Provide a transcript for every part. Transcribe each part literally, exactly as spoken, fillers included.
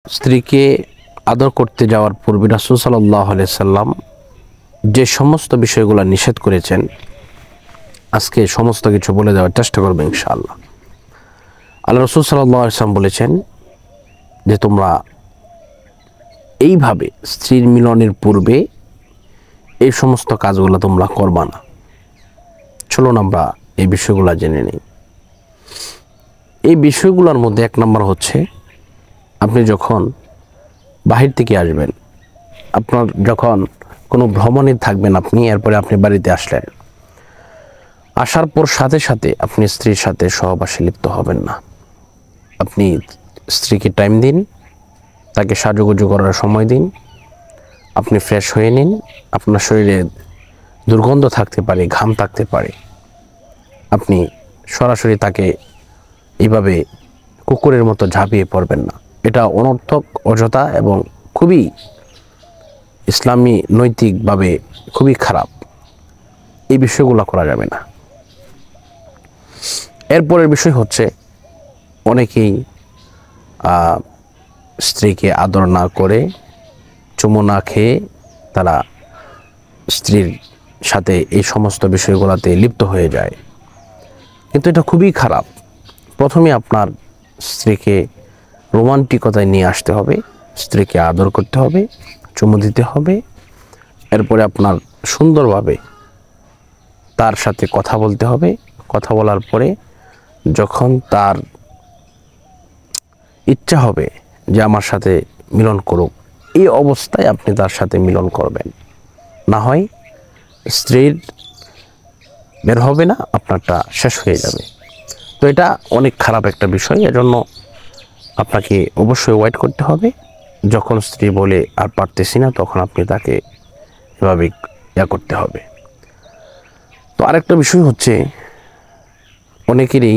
স্ত্রীকে আদর করতে যাওয়ার পূর্বে রাসূল সাল্লাল্লাহু আলাইহি সাল্লাম যে সমস্ত বিষয়গুলো নিষেধ করেছেন, আজকে সমস্ত কিছু বলে দেওয়ার চেষ্টা করবে ইনশাআল্লাহ। আল্লাহ রাসূল সাল্লাল্লাহু আলাইহি সাল্লাম বলেছেন যে তোমরা এইভাবে স্ত্রীর মিলনের পূর্বে এই সমস্ত কাজগুলো তোমরা করবা না। চলুন আমরা এই বিষয়গুলো জেনে নিই। এই বিষয়গুলোর মধ্যে এক নম্বর হচ্ছে, আপনি যখন বাহির থেকে আসবেন, আপনার যখন কোনো ভ্রমণে থাকবেন আপনি, এরপরে আপনি বাড়িতে আসলেন, আসার পর সাথে সাথে আপনি স্ত্রীর সাথে সহবাসে লিপ্ত হবেন না। আপনি স্ত্রীকে টাইম দিন, তাকে সাজুগুজু করার সময় দিন, আপনি ফ্রেশ হয়ে নিন। আপনার শরীরে দুর্গন্ধ থাকতে পারে, ঘাম থাকতে পারে, আপনি সরাসরি তাকে এইভাবে কুকুরের মতো ঝাঁপিয়ে পড়বেন না। এটা অনর্থক, অযথা এবং খুবই ইসলামী নৈতিকভাবে খুবই খারাপ। এই বিষয়গুলো করা যাবে না। এরপরের বিষয় হচ্ছে, অনেকেই স্ত্রীকে আদর না করে, চুমু না খেয়ে তারা স্ত্রীর সাথে এই সমস্ত বিষয়গুলোতে লিপ্ত হয়ে যায়, কিন্তু এটা খুবই খারাপ। প্রথমে আপনার স্ত্রীকে রোমান্টিকতায় নিয়ে আসতে হবে, স্ত্রীকে আদর করতে হবে, চুমু দিতে হবে। এরপরে আপনার সুন্দরভাবে তার সাথে কথা বলতে হবে। কথা বলার পরে যখন তার ইচ্ছা হবে যে আমার সাথে মিলন করুক, এই অবস্থায় আপনি তার সাথে মিলন করবেন। না হয় স্ত্রীর বের হবে না, আপনারটা শেষ হয়ে যাবে। তো এটা অনেক খারাপ একটা বিষয়। এজন্য আপনাকে অবশ্যই ওয়েট করতে হবে। যখন স্ত্রী বলে আর পারতেছি না, তখন আপনি তাকে এভাবে ইয়া করতে হবে। তো আরেকটা বিষয় হচ্ছে, অনেকেরই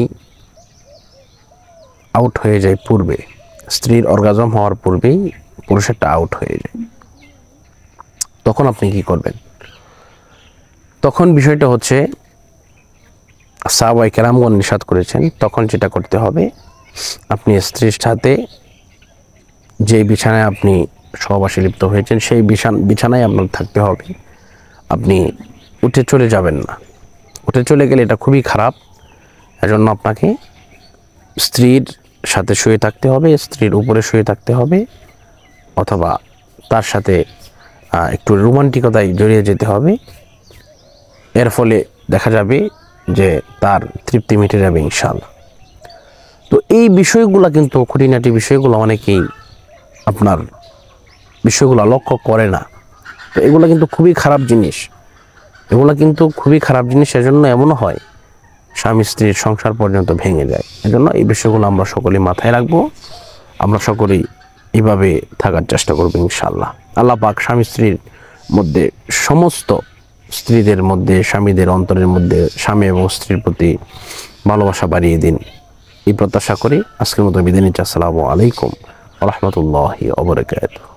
আউট হয়ে যায় পূর্বে, স্ত্রীর অর্গাজম হওয়ার পূর্বেই পুরুষেরটা আউট হয়ে যায়। তখন আপনি কি করবেন? তখন বিষয়টা হচ্ছে, সাহাবায়ে কেরামগণ নিষেধ করেছেন, তখন যেটা করতে হবে, আপনি স্ত্রীর সাথে যে বিছানায় আপনি সহবাসে লিপ্ত হয়েছেন সেই বিছান বিছানায় আপনার থাকতে হবে। আপনি উঠে চলে যাবেন না। উঠে চলে গেলে এটা খুবই খারাপ। এজন্য আপনাকে স্ত্রীর সাথে শুয়ে থাকতে হবে, স্ত্রীর উপরে শুয়ে থাকতে হবে, অথবা তার সাথে একটু রোমান্টিকতায় জড়িয়ে যেতে হবে। এর ফলে দেখা যাবে যে তার তৃপ্তি মিটে যাবে ইনশাআল্লাহ। তো এই বিষয়গুলো কিন্তু খুঁটিনাটি বিষয়গুলো অনেকেই আপনার বিষয়গুলো লক্ষ্য করে না। তো এগুলো কিন্তু খুবই খারাপ জিনিস। এগুলো কিন্তু খুবই খারাপ জিনিস। এজন্য এমনও হয় স্বামী স্ত্রীর সংসার পর্যন্ত ভেঙে যায়। এজন্য এই বিষয়গুলো আমরা সকলেই মাথায় রাখবো। আমরা সকলেই এইভাবে থাকার চেষ্টা করবো ইনশাআল্লাহ। আল্লাহ পাক স্বামী স্ত্রীর মধ্যে, সমস্ত স্ত্রীদের মধ্যে, স্বামীদের অন্তরের মধ্যে স্বামী এবং স্ত্রীর প্রতি ভালোবাসা বাড়িয়ে দিন, এই প্রত্যাশা করি আজকের মতো বিদায় নিচ্ছি। আসসালামু আলাইকুম ওয়া রাহমাতুল্লাহি ওয়া বারাকাতুহু।